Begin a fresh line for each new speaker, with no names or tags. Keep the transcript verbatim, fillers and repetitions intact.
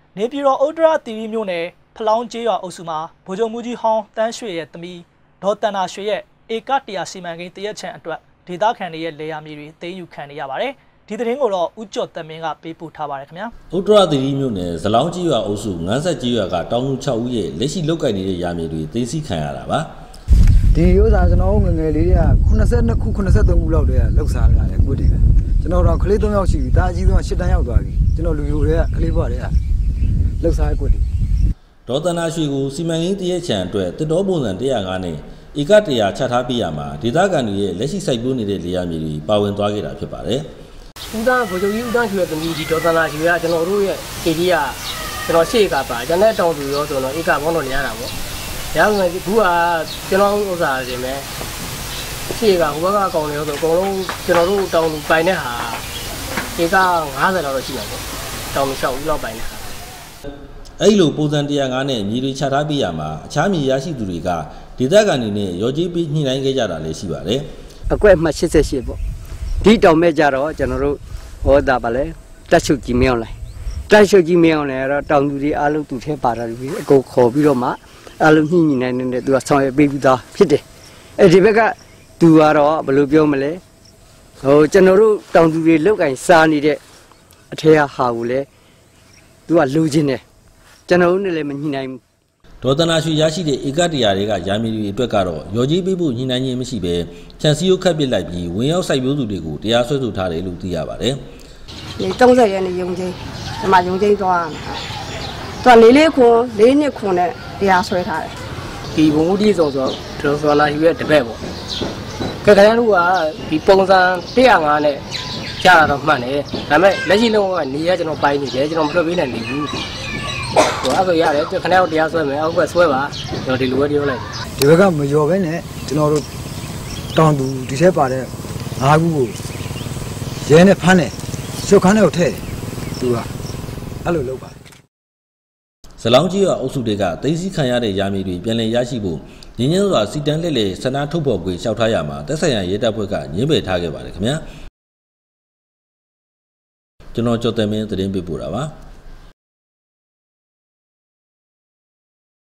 နေပြည်တော်ဥတ္တရတီရီမြို့နယ်ဖလောင်းကျေးရွာအုပ်စုမှာဗိုလ်ချုပ်မှုကြီးဟောင်းတန်းရွှေရဲ့သမီးဒေါ်တန်နာရွှေရဲ့ဧကတရာစီမံကိန်းတရက်ချံအတွက်ဒေသခံတွေရဲ့လေယာဉ်မြေတွေသိမ်းယူခံနေရပါတယ်။ဒီသတင်းကိုတော့ဦးကျော်တမင်းကပေးပို့ထားပါတယ်ခင်ဗျာ
။ဥတ္တရတီရီမြို့နယ်ဇလောင်းကျေးရွာအုပ်စုငန်းဆက်ကျေးရွာကတောင်သူ၆ဦးရဲ့လက်ရှိလုပ်ကိုင်နေတဲ့ယာမြေတွေသိမ်းဆည်းခံရတာပါ
။ဒီဥစ္စာကျွန်တော်ငငယ်လေးတွေကခုနှစ်၂ခုခုနှစ်၃ခုလောက်တည်းကလှုပ်ရှားလာတယ်ကိုတည်းကကျွန်တော်တော့ကလေး၃ယောက်ရှိပြီဒါအကြီးဆုံး၈တန်းရောက်သွားပြီကျွန်တော်လူမျိုးတွေကကလေးဘွားတွေကလှုပ်ရှားကိုတည်း
ဒေါ်တနာရွှေကိုစီမံကိန်းတရက်ချံအတွက်တစ်တော်ပုံစံ၁၀၅နဲ့ဧကတရာချထားပေးရမှာဒေသခံတွေရဲ့လက်ရှိစိုက်ပျိုးနေတဲ့လေယာမြေတွေပါဝင်သွားခဲ့တာဖြစ်ပါတယ်
။ဦးသားဗိုလ်ချုပ်ကြီးဦးသားရွှေသမီးကြီးဒေါ်တနာရွှေကကျွန်တော်တို့ရဲ့အေဒီကကျွန်တော်ရှေ့ကပါကျန်တဲ့တောင်သူရောဆိုတော့ဧကပေါင်းတော့နေရတာပေါ့။ရမယ်ခုကကျွန်တော်ဥစ္စာတွေမယ်ရှေ့ကဟိုဘက်ကအကောင်တွေရောဆိုအကုန်လုံးကျွန်တော်တို့တောင်သူပိုင်တဲ့ဟာဧက၅၀လောက်တော့ရှိမှာပေါ့။တောင်သူ၆ဦးလောက်ပိုင်တဲ့ဟာ
အဲ့လိုပုံစံ၁၀၅နဲ့မြေတွေချထားပေးရမှာအခြားမြေရရှိသူတွေကဒေသခံတွေနဲ့ရော်ကြီးပြီးညှိနှိုင်းခဲ့ကြတာလည်းရှိပါတယ်
အကွက်မှ၈၈ပေါ့ဒီတောင်မဲ့ကြတော့ကျွန်တော်တို့ဟောတာပါလေတက်ချုပ်ကြီးမင်းအောင်လိုက်တက်ချုပ်ကြီးမင်းအောင်လည်းတော့တောင်သူတွေအားလုံးသူထဲပါတာတွေအကုန်ခေါ်ပြီးတော့မှအားလုံးညှိညှိနှိုင်းနေတဲ့သူကဆောင်ရွက်ပေးပြီးသားဖြစ်တယ်အဲဒီဘက်ကသူကတော့ဘယ်လိုပြောမလဲဟိုကျွန်တော်တို့တောင်သူတွေလောက်ကင်စားနေတဲ့အထက်ဟာကိုလည်းသူကလူချင်းတယ်ကျွန်တော်တို့နဲ့လည်းမညှိနှိုင်းဘူး
ဒေါ်တနာရွှေရရှိတဲ့ဧကတရာတွေကယာမီတွေအတွက်ကတော့ရော်ကြီးပေးဖို့ညှိနှိုင်းခြင်းမရှိဘဲခြံစည်းရိုးခတ်ပစ်လိုက်ပြီးဝင်ရောက်စိုက်ပျိုးသူတွေကိုတရားစွဲဆိုထားတယ်လို့သိရပါတယ်
။ဒီ၃၀ရက်နေ့ရုံချင်းဒီမှာရုံချင်းသွားသူကလေးလေးခွန်လေးနှစ်ခွန်နဲ့တရားစွဲထားတယ်
။ဒီဘုံဦးတီးဆောင်ဆိုဒေါ်စောနာယူရဲ့တပည့်ပေါ့။ကဲခင်ဗျားတို့ကဒီပုံစံ၁၀၅နဲ့ကြားတာတော့မှန်တယ်။ဒါပေမဲ့လက်ရှိလုံးကနေရကျွန်တော်ပိုင်းနေတယ်ကျွန်တော်မလွတ်ပေးနိုင်ဘူး။ဟိုအဲ့ဆိုရတယ်ခဏတော့တရားဆွဲမယ်အောက်ကဆွဲပါကျွန်တော်ဒီလိုပဲပြောလိုက်
ဒီဘက်ကမလျော်ပဲနဲ့ကျွန်တော်တို့တောင်သူဒီထဲပါတဲ့ငါးခုကိုရဲနဲ့ဖမ်းတယ်ရှုပ်ခန်းထဲကိုထည့်တယ်သူကအဲ့လိုလုပ်ပါ
ဇလောင်းကြီးရွာအုပ်စုတွေကသိသိခံရတဲ့ယာမြေတွေပြန်လည်ရရှိဖို့ညဉ့်ညစွာစီတန်းလက်လေဆန္ဒထုတ်ဖော်ခွင့်လျှောက်ထားရမှာတက်ဆိုင်ရာရဲတပ်ဖွဲ့ကညှင်းပယ်ထားခဲ့ပါတယ်ခင်ဗျာကျွန်တော်ကြော်တယ်မင်းသတင်းပေးပို့တာပါ